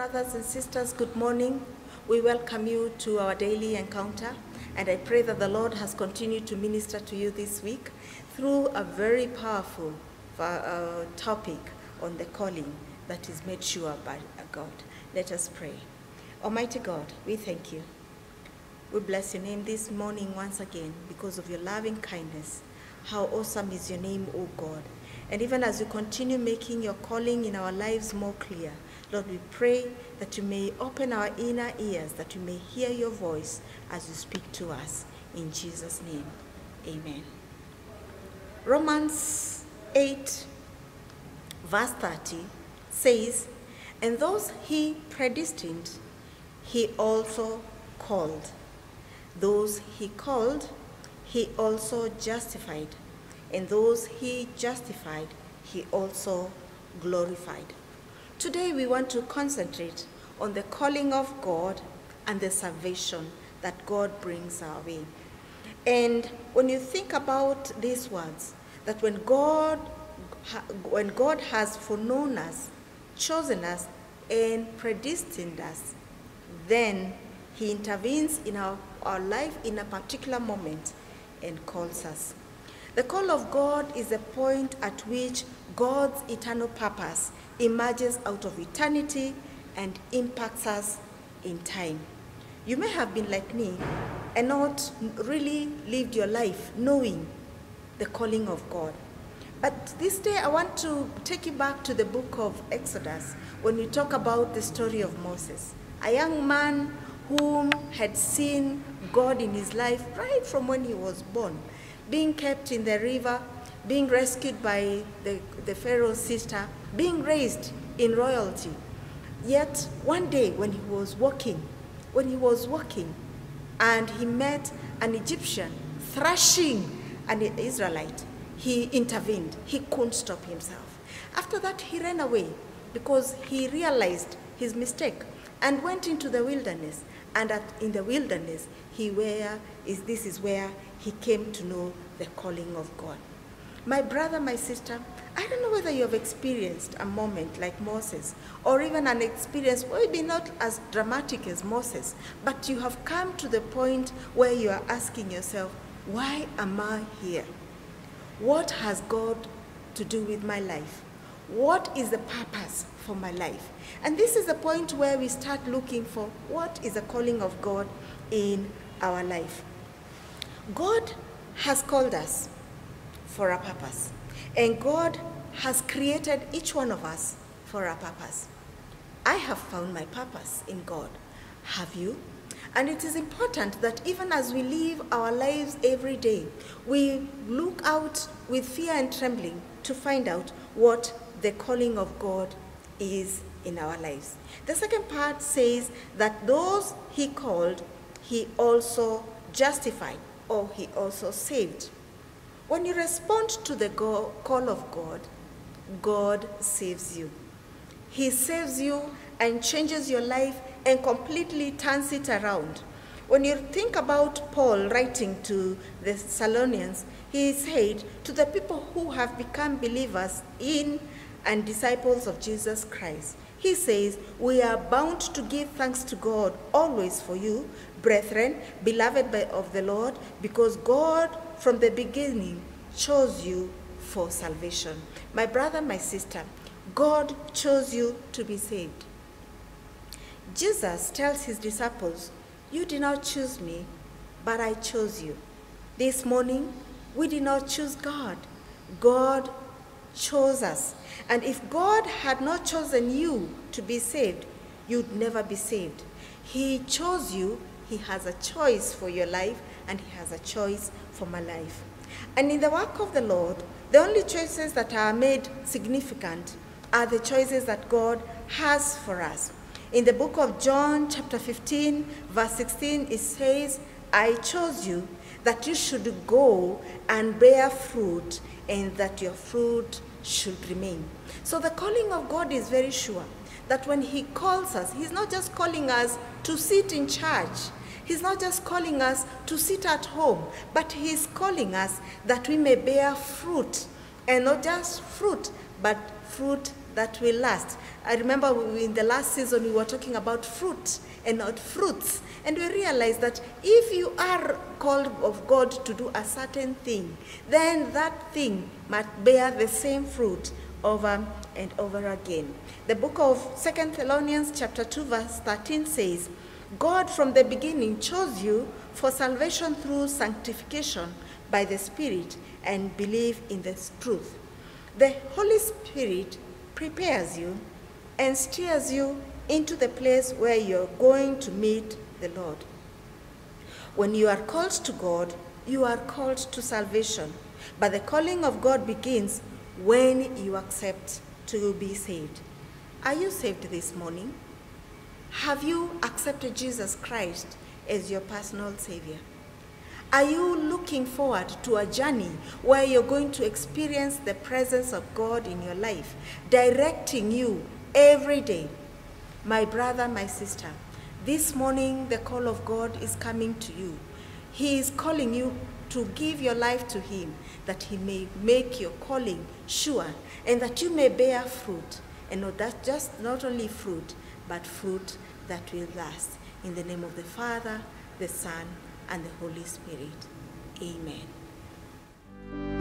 brothers and sisters, good morning. We welcome you to our daily encounter, and I pray that the Lord has continued to minister to you this week through a very powerful topic on the calling that is made sure by God. Let us pray. Almighty God, we thank you. We bless your name this morning once again because of your loving kindness. How awesome is your name, O God. And even as you continue making your calling in our lives more clear, Lord, we pray that you may open our inner ears, that you may hear your voice as you speak to us. In Jesus' name, amen. Romans 8, verse 30 says, "And those he predestined, he also called. Those he called, he also justified. And those he justified, he also glorified." Today we want to concentrate on the calling of God and the salvation that God brings our way. And when you think about these words, that when God has foreknown us, chosen us, and predestined us, then he intervenes in our life in a particular moment and calls us. The call of God is the point at which God's eternal purpose emerges out of eternity and impacts us in time. You may have been like me and not really lived your life knowing the calling of God. But this day I want to take you back to the book of Exodus when we talk about the story of Moses, a young man whom had seen God in his life right from when he was born, being kept in the river, being rescued by the Pharaoh's sister, being raised in royalty. Yet one day when he was walking and he met an Egyptian thrashing an Israelite, he intervened. He couldn't stop himself. After that, he ran away because he realized his mistake and went into the wilderness. And in the wilderness, this is where he came to know the calling of God. My brother, my sister, I don't know whether you have experienced a moment like Moses, or even an experience, maybe not as dramatic as Moses, but you have come to the point where you are asking yourself, why am I here? What has God to do with my life? What is the purpose for my life? And this is the point where we start looking for what is the calling of God in our life. God has called us for a purpose, and God has created each one of us for a purpose. I have found my purpose in God. Have you? And it is important that even as we live our lives every day, we look out with fear and trembling to find out what the calling of God is in our lives. The second part says that those he called, he also justified, or he also saved. When you respond to the call of God, God saves you. He saves you and changes your life and completely turns it around. When you think about Paul writing to the Thessalonians, he said to the people who have become believers in and disciples of Jesus Christ, he says, "We are bound to give thanks to God always for you, brethren, beloved of the Lord, because God from the beginning chose you for salvation." My brother, my sister, God chose you to be saved. Jesus tells his disciples, "You did not choose me, but I chose you." This morning, we did not choose God. God chose us. And if God had not chosen you to be saved, you'd never be saved. He chose you. He has a choice for your life, and he has a choice for my life. And in the work of the Lord, the only choices that are made significant are the choices that God has for us. In the book of John, chapter 15, verse 16, it says, "I chose you that you should go and bear fruit, and that your fruit should remain." So the calling of God is very sure, that when he calls us, he's not just calling us to sit in church. He's not just calling us to sit at home, but he's calling us that we may bear fruit, and not just fruit, but fruit that will last. I remember in the last season we were talking about fruit and not fruits. And we realized that if you are called of God to do a certain thing, then that thing must bear the same fruit over and over again. The book of 2 Thessalonians chapter 2 verse 13 says, God from the beginning chose you for salvation through sanctification by the Spirit and belief in the truth. The Holy Spirit prepares you and steers you into the place where you're going to meet the Lord. When you are called to God, you are called to salvation. But the calling of God begins when you accept to be saved. Are you saved this morning? Have you accepted Jesus Christ as your personal Savior? Are you looking forward to a journey where you're going to experience the presence of God in your life, directing you every day? My brother, my sister, this morning the call of God is coming to you. He is calling you to give your life to him, that he may make your calling sure, and that you may bear fruit, and not only fruit, but fruit that will last. In the name of the Father, the Son, and the Holy Spirit. Amen.